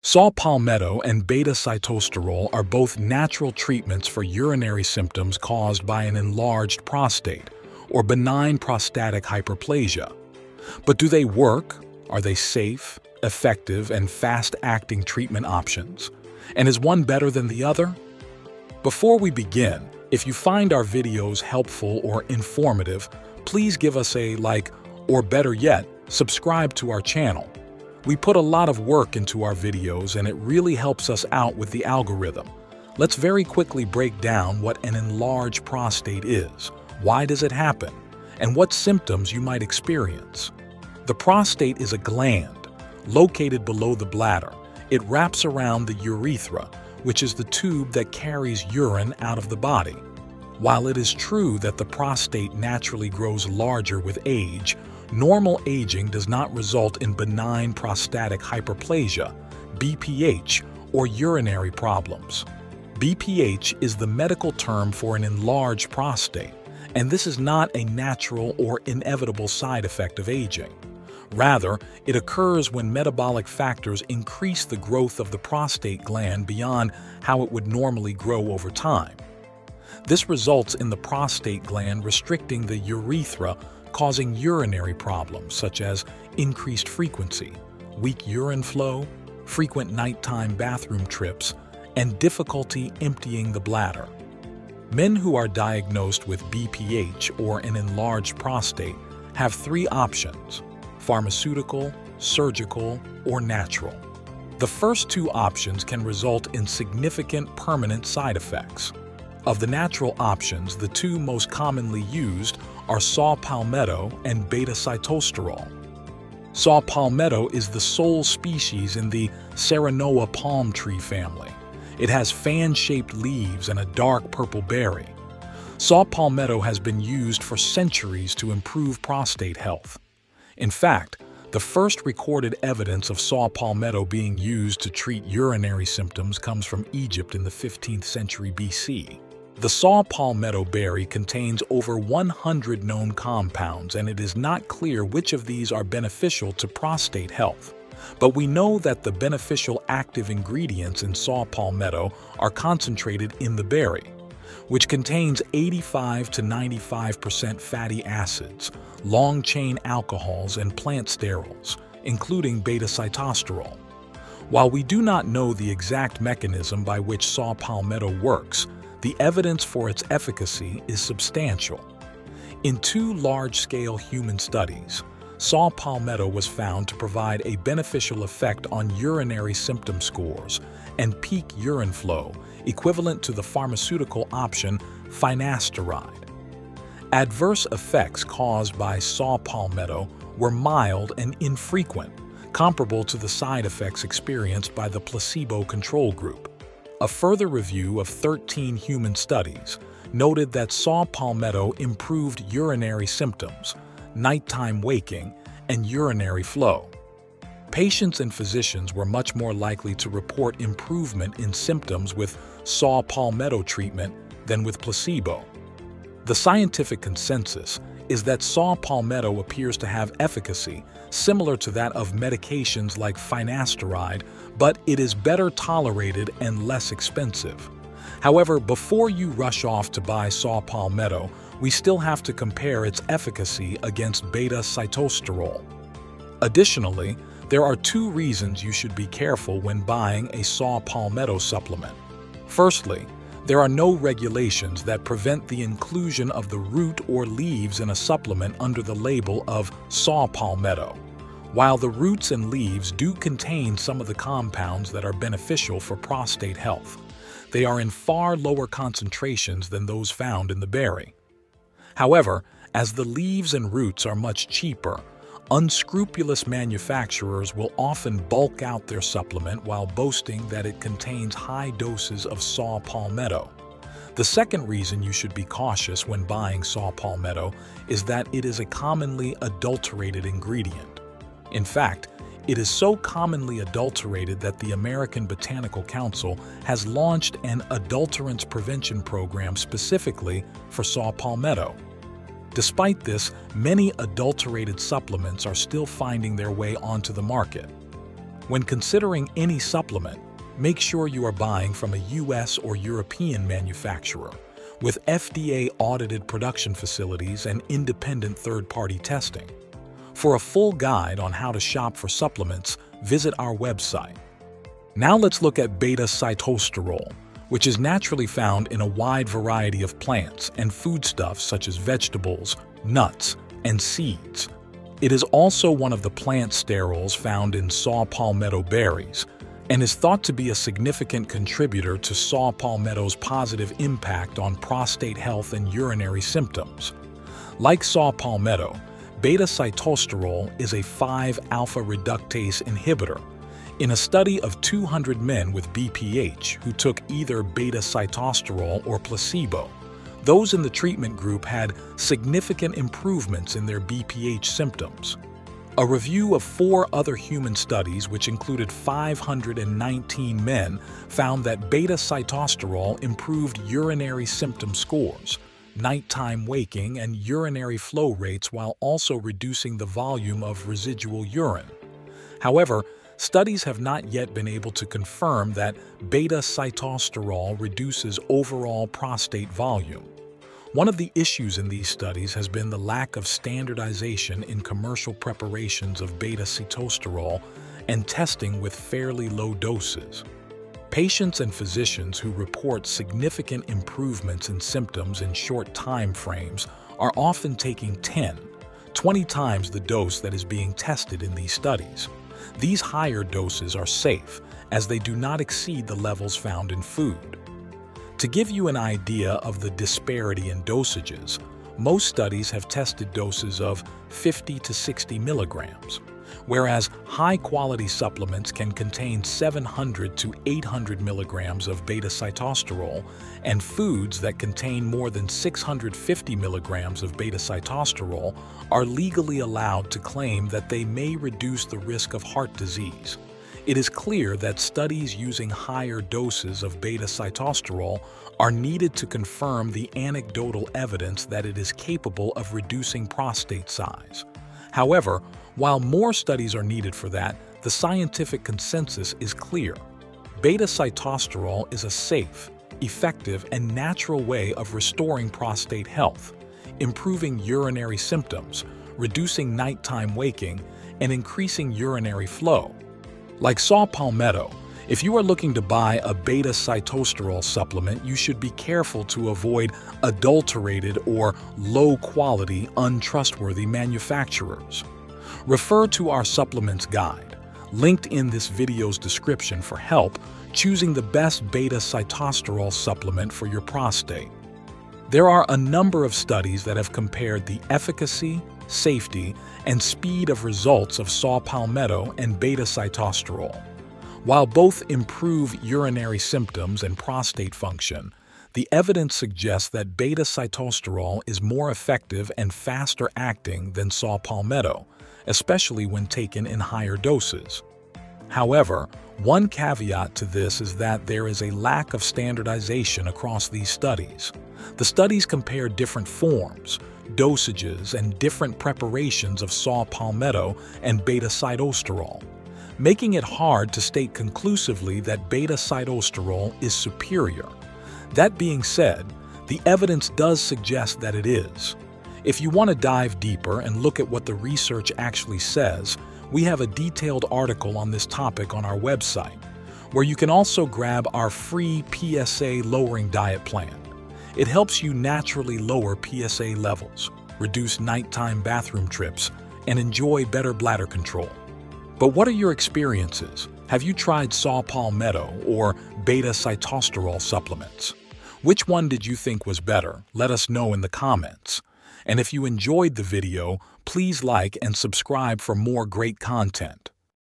Saw Palmetto and Beta-Sitosterol are both natural treatments for urinary symptoms caused by an enlarged prostate or benign prostatic hyperplasia. But do they work? Are they safe, effective, and fast-acting treatment options? And is one better than the other? Before we begin, if you find our videos helpful or informative, please give us a like, or better yet, subscribe to our channel. We put a lot of work into our videos and it really helps us out with the algorithm. Let's very quickly break down what an enlarged prostate is, why does it happen, and what symptoms you might experience. The prostate is a gland located below the bladder. It wraps around the urethra, which is the tube that carries urine out of the body. While it is true that the prostate naturally grows larger with age, normal aging does not result in benign prostatic hyperplasia, BPH, or urinary problems. BPH is the medical term for an enlarged prostate, and this is not a natural or inevitable side effect of aging. Rather, it occurs when metabolic factors increase the growth of the prostate gland beyond how it would normally grow over time. This results in the prostate gland restricting the urethra, causing urinary problems such as increased frequency, weak urine flow, frequent nighttime bathroom trips, and difficulty emptying the bladder. Men who are diagnosed with BPH or an enlarged prostate have three options: pharmaceutical, surgical, or natural. The first two options can result in significant permanent side effects. Of the natural options, the two most commonly used are Saw Palmetto and Beta-Sitosterol. Saw Palmetto is the sole species in the Serenoa palm tree family. It has fan-shaped leaves and a dark purple berry. Saw Palmetto has been used for centuries to improve prostate health. In fact, the first recorded evidence of Saw Palmetto being used to treat urinary symptoms comes from Egypt in the 15th century BC. The Saw Palmetto berry contains over 100 known compounds, and it is not clear which of these are beneficial to prostate health. But we know that the beneficial active ingredients in Saw Palmetto are concentrated in the berry, which contains 85 to 95% fatty acids, long-chain alcohols, and plant sterols, including beta-sitosterol. While we do not know the exact mechanism by which Saw Palmetto works, the evidence for its efficacy is substantial. In two large-scale human studies, Saw Palmetto was found to provide a beneficial effect on urinary symptom scores and peak urine flow, equivalent to the pharmaceutical option finasteride. Adverse effects caused by Saw Palmetto were mild and infrequent, comparable to the side effects experienced by the placebo control group. A further review of 13 human studies noted that Saw Palmetto improved urinary symptoms, nighttime waking, and urinary flow. Patients and physicians were much more likely to report improvement in symptoms with Saw Palmetto treatment than with placebo. The scientific consensus is that Saw Palmetto appears to have efficacy similar to that of medications like finasteride, but it is better tolerated and less expensive. However, before you rush off to buy Saw Palmetto, we still have to compare its efficacy against beta-sitosterol. Additionally, there are two reasons you should be careful when buying a Saw Palmetto supplement. Firstly, there are no regulations that prevent the inclusion of the root or leaves in a supplement under the label of Saw Palmetto. While the roots and leaves do contain some of the compounds that are beneficial for prostate health, they are in far lower concentrations than those found in the berry. However, as the leaves and roots are much cheaper, unscrupulous manufacturers will often bulk out their supplement while boasting that it contains high doses of Saw Palmetto. The second reason you should be cautious when buying Saw Palmetto is that it is a commonly adulterated ingredient. In fact, it is so commonly adulterated that the American Botanical Council has launched an adulterants prevention program specifically for Saw Palmetto. Despite this, many adulterated supplements are still finding their way onto the market. When considering any supplement, make sure you are buying from a US or European manufacturer with FDA-audited production facilities and independent third-party testing. For a full guide on how to shop for supplements, visit our website. Now let's look at beta-sitosterol, which is naturally found in a wide variety of plants and foodstuffs such as vegetables, nuts, and seeds. It is also one of the plant sterols found in Saw Palmetto berries and is thought to be a significant contributor to Saw Palmetto's positive impact on prostate health and urinary symptoms. Like Saw Palmetto, beta-sitosterol is a 5-alpha reductase inhibitor. In a study of 200 men with BPH who took either beta-sitosterol or placebo, those in the treatment group had significant improvements in their BPH symptoms. A review of 4 other human studies, which included 519 men, found that beta-sitosterol improved urinary symptom scores, nighttime waking, and urinary flow rates while also reducing the volume of residual urine. However, studies have not yet been able to confirm that beta-sitosterol reduces overall prostate volume. One of the issues in these studies has been the lack of standardization in commercial preparations of beta-sitosterol and testing with fairly low doses. Patients and physicians who report significant improvements in symptoms in short time frames are often taking 10–20 times the dose that is being tested in these studies. These higher doses are safe, as they do not exceed the levels found in food. To give you an idea of the disparity in dosages, most studies have tested doses of 50 to 60 milligrams, whereas high-quality supplements can contain 700 to 800 milligrams of beta-sitosterol, and foods that contain more than 650 milligrams of beta-sitosterol are legally allowed to claim that they may reduce the risk of heart disease. It is clear that studies using higher doses of beta-sitosterol are needed to confirm the anecdotal evidence that it is capable of reducing prostate size. However, while more studies are needed for that, the scientific consensus is clear. Beta-sitosterol is a safe, effective, and natural way of restoring prostate health, improving urinary symptoms, reducing nighttime waking, and increasing urinary flow. Like Saw Palmetto, if you are looking to buy a beta-sitosterol supplement, you should be careful to avoid adulterated or low-quality, untrustworthy manufacturers. Refer to our supplements guide, linked in this video's description, for help choosing the best beta-sitosterol supplement for your prostate. There are a number of studies that have compared the efficacy, safety, and speed of results of Saw Palmetto and beta-sitosterol. While both improve urinary symptoms and prostate function, the evidence suggests that beta-sitosterol is more effective and faster acting than Saw Palmetto, especially when taken in higher doses. However, one caveat to this is that there is a lack of standardization across these studies. The studies compare different forms, dosages, and different preparations of Saw Palmetto and beta-sitosterol, making it hard to state conclusively that beta-sitosterol is superior. That being said, the evidence does suggest that it is. If you want to dive deeper and look at what the research actually says, we have a detailed article on this topic on our website, where you can also grab our free PSA lowering diet plan. It helps you naturally lower PSA levels, reduce nighttime bathroom trips, and enjoy better bladder control. But what are your experiences? Have you tried Saw Palmetto or beta-sitosterol supplements? Which one did you think was better? Let us know in the comments. And if you enjoyed the video, please like and subscribe for more great content.